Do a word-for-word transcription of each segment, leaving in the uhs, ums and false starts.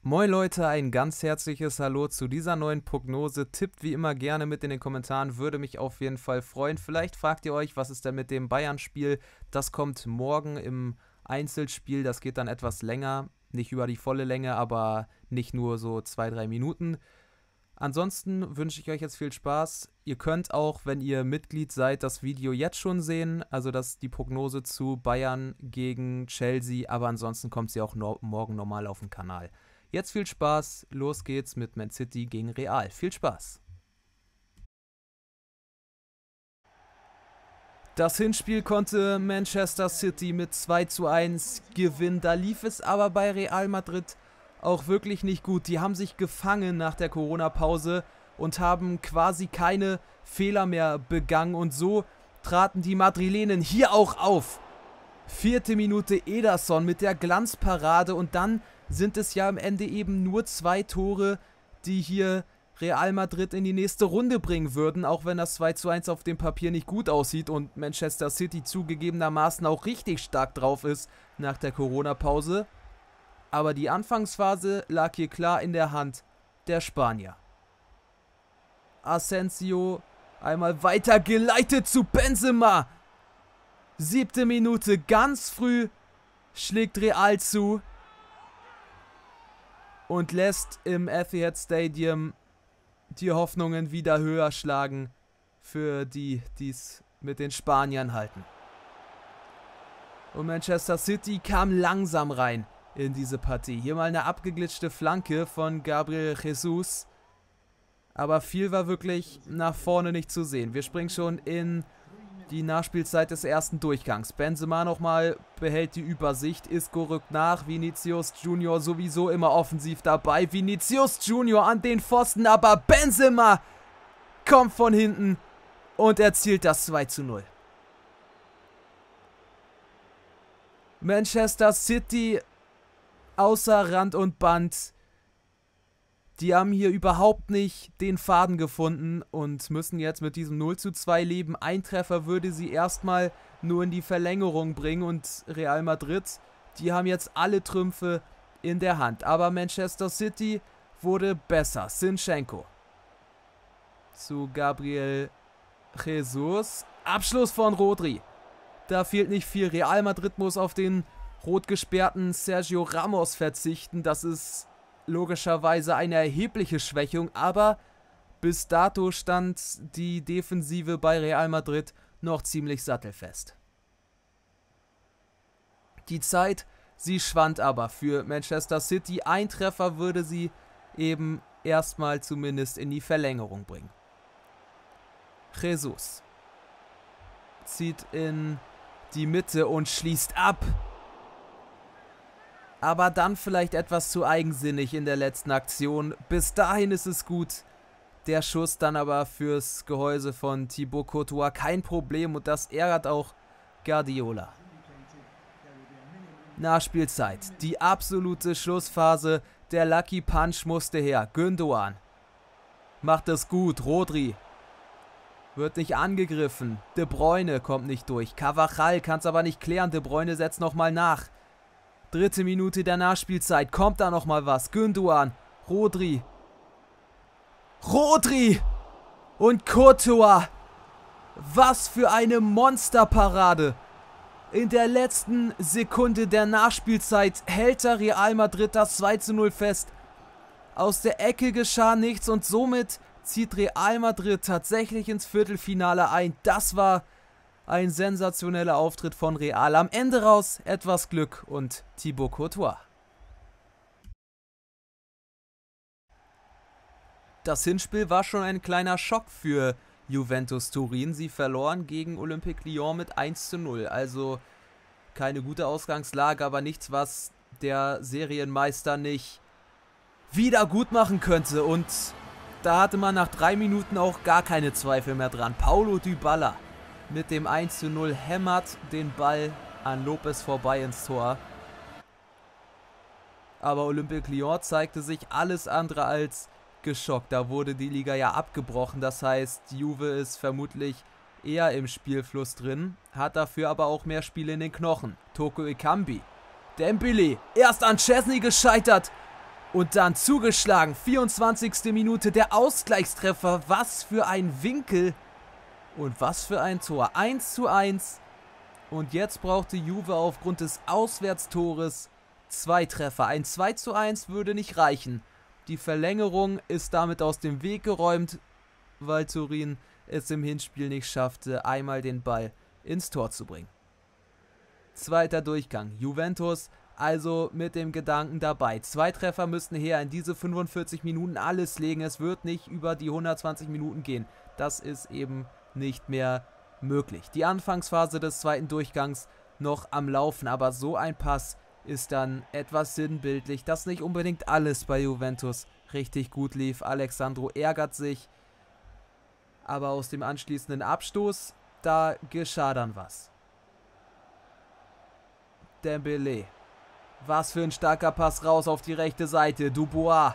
Moin Leute, ein ganz herzliches Hallo zu dieser neuen Prognose. Tippt wie immer gerne mit in den Kommentaren, würde mich auf jeden Fall freuen. Vielleicht fragt ihr euch, was ist denn mit dem Bayern-Spiel? Das kommt morgen im Einzelspiel, das geht dann etwas länger. Nicht über die volle Länge, aber nicht nur so zwei, drei Minuten. Ansonsten wünsche ich euch jetzt viel Spaß. Ihr könnt auch, wenn ihr Mitglied seid, das Video jetzt schon sehen. Also das ist die Prognose zu Bayern gegen Chelsea. Aber ansonsten kommt sie auch no- morgen normal auf den Kanal. Jetzt viel Spaß. Los geht's mit Man City gegen Real. Viel Spaß. Das Hinspiel konnte Manchester City mit zwei zu eins gewinnen. Da lief es aber bei Real Madrid auch wirklich nicht gut. Die haben sich gefangen nach der Corona-Pause und haben quasi keine Fehler mehr begangen. Und so traten die Madrilenen hier auch auf. Vierte Minute Ederson mit der Glanzparade und dann sind es ja am Ende eben nur zwei Tore, die hier Real Madrid in die nächste Runde bringen würden, auch wenn das zwei zu eins auf dem Papier nicht gut aussieht und Manchester City zugegebenermaßen auch richtig stark drauf ist nach der Corona-Pause. Aber die Anfangsphase lag hier klar in der Hand der Spanier. Asensio einmal weitergeleitet zu Benzema. Siebte Minute, ganz früh schlägt Real zu und lässt im Etihad Stadium die Hoffnungen wieder höher schlagen für die, die es mit den Spaniern halten. Und Manchester City kam langsam rein in diese Partie. Hier mal eine abgeglitschte Flanke von Gabriel Jesus. Aber viel war wirklich nach vorne nicht zu sehen. Wir springen schon in die Nachspielzeit des ersten Durchgangs. Benzema nochmal behält die Übersicht. Isco rückt nach. Vinicius Junior sowieso immer offensiv dabei. Vinicius Junior an den Pfosten, aber Benzema kommt von hinten und erzielt das zwei zu null. Manchester City außer Rand und Band. Die haben hier überhaupt nicht den Faden gefunden und müssen jetzt mit diesem null zu zwei leben. Ein Treffer würde sie erstmal nur in die Verlängerung bringen und Real Madrid, die haben jetzt alle Trümpfe in der Hand. Aber Manchester City wurde besser. Zinchenko zu Gabriel Jesus. Abschluss von Rodri. Da fehlt nicht viel. Real Madrid muss auf den rot gesperrten Sergio Ramos verzichten. Das ist logischerweise eine erhebliche Schwächung, aber bis dato stand die Defensive bei Real Madrid noch ziemlich sattelfest. Die Zeit, sie schwand aber für Manchester City. Ein Treffer würde sie eben erstmal zumindest in die Verlängerung bringen. Jesus zieht in die Mitte und schließt ab. Aber dann vielleicht etwas zu eigensinnig in der letzten Aktion. Bis dahin ist es gut. Der Schuss dann aber fürs Gehäuse von Thibaut Courtois kein Problem und das ärgert auch Guardiola. Nachspielzeit. Die absolute Schlussphase. Der Lucky Punch musste her. Gündoğan macht es gut. Rodri wird nicht angegriffen. De Bruyne kommt nicht durch. Carvajal kann es aber nicht klären. De Bruyne setzt nochmal nach. Dritte Minute der Nachspielzeit. Kommt da nochmal was. Gündoğan. Rodri. Rodri! Und Courtois. Was für eine Monsterparade. In der letzten Sekunde der Nachspielzeit hält der Real Madrid das zwei zu null fest. Aus der Ecke geschah nichts und somit zieht Real Madrid tatsächlich ins Viertelfinale ein. Das war ein sensationeller Auftritt von Real. Am Ende raus etwas Glück und Thibaut Courtois. Das Hinspiel war schon ein kleiner Schock für Juventus Turin. Sie verloren gegen Olympique Lyon mit eins zu null. Also keine gute Ausgangslage, aber nichts, was der Serienmeister nicht wieder gut machen könnte. Und da hatte man nach drei Minuten auch gar keine Zweifel mehr dran. Paulo Dybala mit dem eins zu null hämmert den Ball an Lopez vorbei ins Tor. Aber Olympique Lyon zeigte sich alles andere als geschockt. Da wurde die Liga ja abgebrochen. Das heißt, Juve ist vermutlich eher im Spielfluss drin. Hat dafür aber auch mehr Spiele in den Knochen. Toko Ekambi. Dembélé. Erst an Szczesny gescheitert. Und dann zugeschlagen. vierundzwanzigste Minute, der Ausgleichstreffer. Was für ein Winkel. Und was für ein Tor. eins zu eins. Und jetzt brauchte Juve aufgrund des Auswärtstores zwei Treffer. Ein zwei zu eins würde nicht reichen. Die Verlängerung ist damit aus dem Weg geräumt, weil Turin es im Hinspiel nicht schaffte, einmal den Ball ins Tor zu bringen. Zweiter Durchgang. Juventus also mit dem Gedanken dabei. Zwei Treffer müssten her in diese fünfundvierzig Minuten alles legen. Es wird nicht über die hundertzwanzig Minuten gehen. Das ist eben nicht mehr möglich. Die Anfangsphase des zweiten Durchgangs noch am Laufen, aber so ein Pass ist dann etwas sinnbildlich, dass nicht unbedingt alles bei Juventus richtig gut lief. Alexandro ärgert sich, aber aus dem anschließenden Abstoß, da geschah dann was. Dembélé. Was für ein starker Pass raus auf die rechte Seite. Dubois.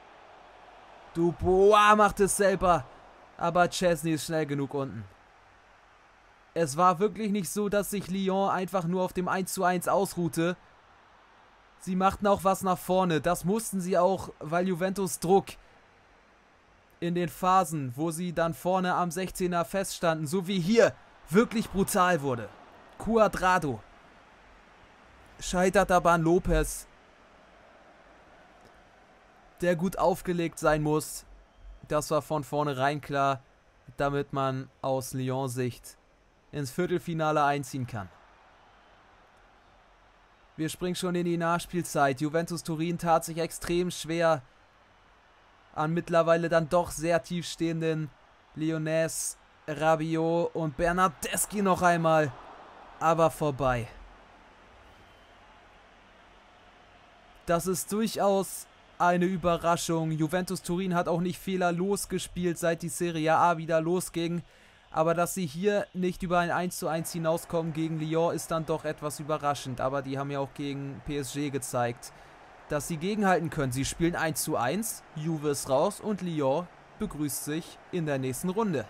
Dubois macht es selber, aber Szczesny ist schnell genug unten. Es war wirklich nicht so, dass sich Lyon einfach nur auf dem eins zu eins ausruhte. Sie machten auch was nach vorne. Das mussten sie auch, weil Juventus Druck in den Phasen, wo sie dann vorne am sechzehner feststanden, so wie hier, wirklich brutal wurde. Cuadrado scheitert aber an Lopez, der gut aufgelegt sein muss. Das war von vornherein klar, damit man aus Lyons Sicht ins Viertelfinale einziehen kann. Wir springen schon in die Nachspielzeit. Juventus Turin tat sich extrem schwer an mittlerweile dann doch sehr tiefstehenden Lyonnais, Rabiot und Bernardeschi noch einmal, aber vorbei. Das ist durchaus eine Überraschung. Juventus Turin hat auch nicht fehlerlos gespielt, seit die Serie A wieder losging. Aber dass sie hier nicht über ein eins zu eins hinauskommen gegen Lyon, ist dann doch etwas überraschend. Aber die haben ja auch gegen P S G gezeigt, dass sie gegenhalten können. Sie spielen eins zu eins, Juve ist raus und Lyon begrüßt sich in der nächsten Runde.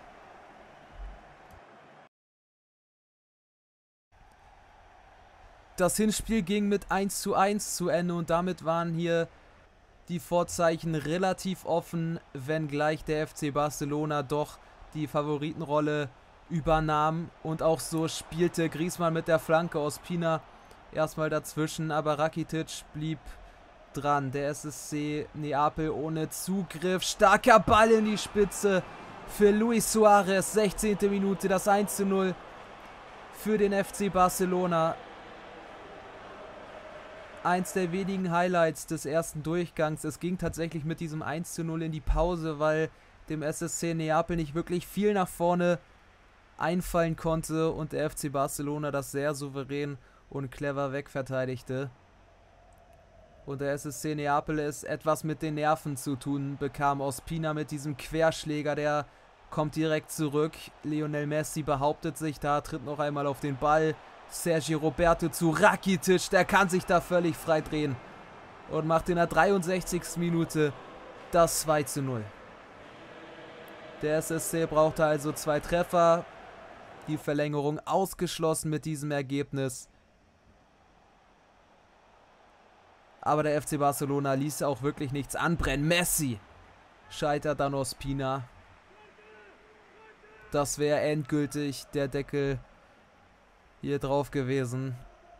Das Hinspiel ging mit eins zu eins zu Ende und damit waren hier die Vorzeichen relativ offen, wenngleich der F C Barcelona doch die Favoritenrolle übernahm. Und auch so spielte Griezmann mit der Flanke, Ospina erstmal dazwischen, aber Rakitic blieb dran. Der S S C Neapel ohne Zugriff, starker Ball in die Spitze für Luis Suarez, sechzehnte Minute, das eins zu null für den F C Barcelona. Eins der wenigen Highlights des ersten Durchgangs. Es ging tatsächlich mit diesem eins zu null in die Pause, weil dem S S C Neapel nicht wirklich viel nach vorne einfallen konnte und der F C Barcelona das sehr souverän und clever wegverteidigte. Und der S S C Neapel es etwas mit den Nerven zu tun bekam. Ospina mit diesem Querschläger, der kommt direkt zurück. Lionel Messi behauptet sich da, tritt noch einmal auf den Ball. Sergi Roberto zu Rakitic, der kann sich da völlig frei drehen und macht in der dreiundsechzigsten Minute das zwei zu null. Der S S C brauchte also zwei Treffer, die Verlängerung ausgeschlossen mit diesem Ergebnis. Aber der F C Barcelona ließ auch wirklich nichts anbrennen. Messi scheitert an Ospina. Das wäre endgültig der Deckel hier drauf gewesen.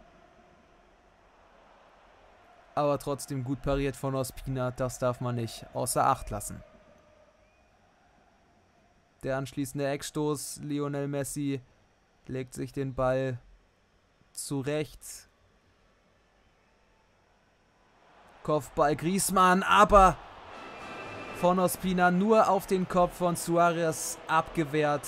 Aber trotzdem gut pariert von Ospina, das darf man nicht außer Acht lassen. Der anschließende Eckstoß, Lionel Messi legt sich den Ball zurecht. Kopfball Griezmann, aber von Ospina nur auf den Kopf von Suarez abgewehrt.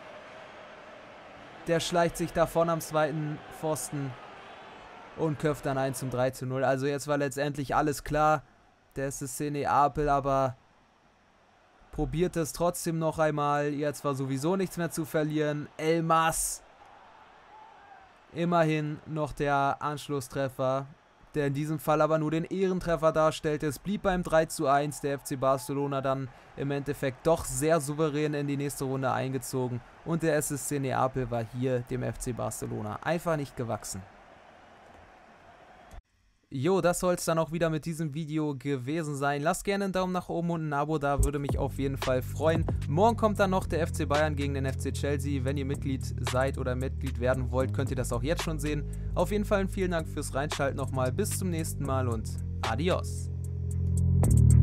Der schleicht sich davon am zweiten Pfosten und köpft dann ein zum drei zu null. Also jetzt war letztendlich alles klar. Der S S C Neapel aber probiert es trotzdem noch einmal. Jetzt war sowieso nichts mehr zu verlieren. Elmas. Immerhin noch der Anschlusstreffer, der in diesem Fall aber nur den Ehrentreffer darstellte. Es blieb beim drei zu eins. Der F C Barcelona dann im Endeffekt doch sehr souverän in die nächste Runde eingezogen. Und der S S C Neapel war hier dem F C Barcelona einfach nicht gewachsen. Jo, das soll es dann auch wieder mit diesem Video gewesen sein. Lasst gerne einen Daumen nach oben und ein Abo da, würde mich auf jeden Fall freuen. Morgen kommt dann noch der F C Bayern gegen den F C Chelsea. Wenn ihr Mitglied seid oder Mitglied werden wollt, könnt ihr das auch jetzt schon sehen. Auf jeden Fall vielen Dank fürs Reinschalten nochmal. Bis zum nächsten Mal und adios.